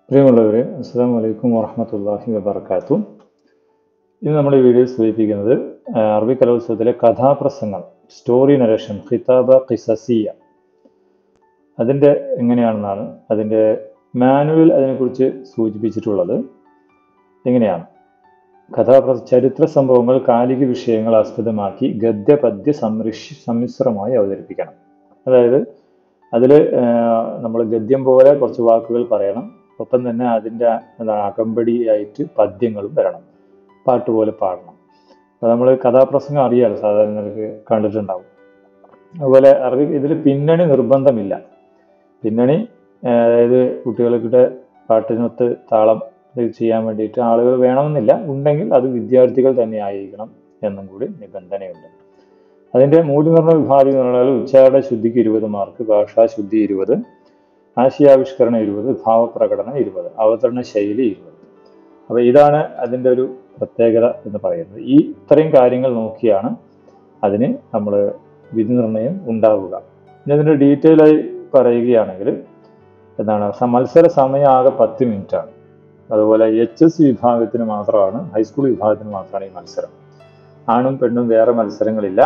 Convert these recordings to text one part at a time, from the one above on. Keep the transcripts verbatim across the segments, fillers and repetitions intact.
പ്രിയമുള്ളവരെ, അസ്സലാമു അലൈക്കും വറഹ്മത്തുള്ളാഹി വബറകാതുഹു. ഇന്ന് നമ്മൾ ഈ വീഡിയോ സൂചിപ്പിക്കുന്നത് അറബി കലോത്സവത്തിലെ കഥാപ്രസംഗം, സ്റ്റോറി നരേഷൻ, ഖിതാബ ഖിസസിയ, അതിൻ്റെ എങ്ങനെയാണെന്നാണ്. അതിൻ്റെ മാനുവൽ അതിനെക്കുറിച്ച് സൂചിപ്പിച്ചിട്ടുള്ളത് എങ്ങനെയാണ്. കഥാപ്ര ചരിത്ര സംഭവങ്ങൾ, കാലിക വിഷയങ്ങൾ ആസ്പദമാക്കി ഗദ്യ പദ്യ സമ്മിഷ് സമ്മിശ്രമായി അവതരിപ്പിക്കണം. അതായത് അതിൽ നമ്മൾ ഗദ്യം പോലെ കുറച്ച് വാക്കുകൾ പറയണം, ഒപ്പം തന്നെ അതിൻ്റെ എന്താണ് അകമ്പടിയായിട്ട് പദ്യങ്ങളും വരണം, പാട്ട് പോലെ പാടണം. അപ്പോൾ നമ്മൾ കഥാപ്രസംഗം അറിയാമല്ലോ, സാധാരണ നിനക്ക് കണ്ടിട്ടുണ്ടാവും. അതുപോലെ അറബി ഇതിൽ പിന്നണി നിർബന്ധമില്ല. പിന്നണി അതായത് കുട്ടികൾക്കിടെ പാട്ടിനൊത്ത് താളം ചെയ്യാൻ വേണ്ടിയിട്ട് ആളുകൾ വേണമെന്നില്ല, ഉണ്ടെങ്കിൽ അത് വിദ്യാർത്ഥികൾ തന്നെ ആയിരിക്കണം എന്നും കൂടി നിബന്ധനയുണ്ട്. അതിൻ്റെ മൂല്യനിർണ്ണയ വിഭാഗം എന്ന് പറഞ്ഞാൽ ഉച്ചാരണ ശുദ്ധിക്ക് ഇരുപത് മാർക്ക്, ഭാഷാശുദ്ധി ഇരുപത്, ആശയാവിഷ്കരണം ഇരുപത്, ഭാവപ്രകടനം ഇരുപത്, അവതരണ ശൈലി ഇരുപത്. അപ്പോൾ ഇതാണ് അതിൻ്റെ ഒരു പ്രത്യേകത എന്ന് പറയുന്നത്. ഈ ഇത്രയും കാര്യങ്ങൾ നോക്കിയാണ് അതിന് നമ്മൾ വിധി നിർണ്ണയം ഉണ്ടാവുക. ഇനി അതിൻ്റെ ഡീറ്റെയിൽ ആയി പറയുകയാണെങ്കിൽ എന്താണ്, മത്സര സമയം ആകെ പത്ത് മിനിറ്റാണ്. അതുപോലെ എച്ച് എസ് വിഭാഗത്തിന് മാത്രമാണ്, ഹൈസ്കൂൾ വിഭാഗത്തിന് മാത്രമാണ് ഈ മത്സരം. ആണും പെണ്ണും വേറെ മത്സരങ്ങളില്ല,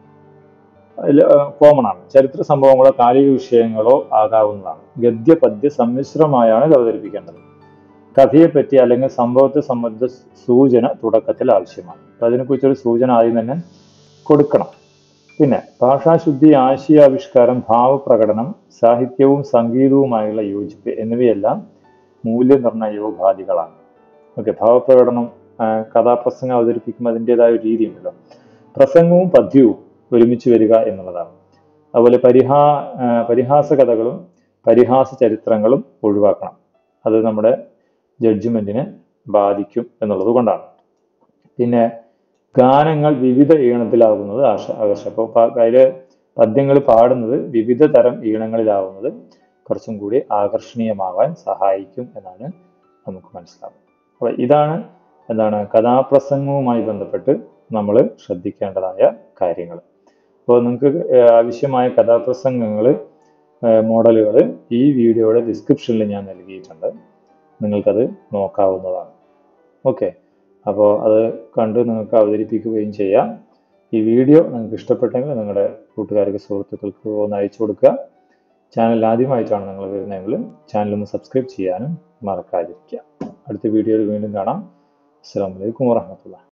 കോമൺ ആണ്. ചരിത്ര സംഭവങ്ങളോ കാലിക വിഷയങ്ങളോ ആകാവുന്നതാണ്. ഗദ്യ പദ്യ സമ്മിശ്രമായാണ് ഇത് അവതരിപ്പിക്കേണ്ടത്. കഥയെപ്പറ്റി അല്ലെങ്കിൽ സംഭവത്തെ സംബന്ധിച്ച സൂചന തുടക്കത്തിൽ ആവശ്യമാണ്. അപ്പം അതിനെക്കുറിച്ചൊരു സൂചന ആദ്യം തന്നെ കൊടുക്കണം. പിന്നെ ഭാഷാശുദ്ധി, ആശയാവിഷ്കാരം, ഭാവപ്രകടനം, സാഹിത്യവും സംഗീതവുമായുള്ള യോജിപ്പ് എന്നിവയെല്ലാം മൂല്യനിർണ്ണയോപാധികളാണ്. ഓക്കെ, ഭാവപ്രകടനം, കഥാപ്രസംഗം അവതരിപ്പിക്കുമ്പോൾ അതിൻ്റെതായ ഒരു രീതിയുണ്ടല്ലോ. പ്രസംഗവും പദ്യവും ഒരുമിച്ച് വരിക എന്നുള്ളതാണ്. അതുപോലെ പരിഹാ പരിഹാസ കഥകളും പരിഹാസ ചരിത്രങ്ങളും ഒഴിവാക്കണം. അത് നമ്മുടെ ജഡ്ജ്മെന്റിനെ ബാധിക്കും എന്നുള്ളത് കൊണ്ടാണ്. പിന്നെ ഗാനങ്ങൾ വിവിധ ഈണത്തിലാവുന്നത് ആശ ആകർഷണം. അപ്പോൾ അതിൽ പദ്യങ്ങൾ പാടുന്നത് വിവിധ തരം ഈണങ്ങളിലാവുന്നത് കുറച്ചും കൂടി ആകർഷണീയമാവാൻ സഹായിക്കും എന്നാണ് നമുക്ക് മനസ്സിലാവുന്നത്. അപ്പോൾ ഇതാണ് എന്താണ് കഥാപ്രസംഗവുമായി ബന്ധപ്പെട്ട് നമ്മൾ ശ്രദ്ധിക്കേണ്ടതായ കാര്യങ്ങൾ. അപ്പോൾ നിങ്ങൾക്ക് ആവശ്യമായ കഥാപ്രസംഗങ്ങൾ, മോഡലുകൾ ഈ വീഡിയോയുടെ ഡിസ്ക്രിപ്ഷനിൽ ഞാൻ നൽകിയിട്ടുണ്ട്, നിങ്ങൾക്കത് നോക്കാവുന്നതാണ്. ഓക്കെ, അപ്പോൾ അത് കണ്ട് നിങ്ങൾക്ക് അവതരിപ്പിക്കുകയും ചെയ്യാം. ഈ വീഡിയോ നിങ്ങൾക്ക് ഇഷ്ടപ്പെട്ടെങ്കിൽ നിങ്ങളുടെ കൂട്ടുകാർക്ക്, സുഹൃത്തുക്കൾക്ക് ഒന്ന് അയച്ചു കൊടുക്കുക. ചാനൽ ആദ്യമായിട്ടാണ് നിങ്ങൾ വരുന്നതെങ്കിൽ ചാനലൊന്ന് സബ്സ്ക്രൈബ് ചെയ്യാനും മറക്കാതിരിക്കുക. അടുത്ത വീഡിയോയിൽ വീണ്ടും കാണാം. അസ്സലാമു അലൈക്കും വറഹ്മത്തുള്ളാഹി.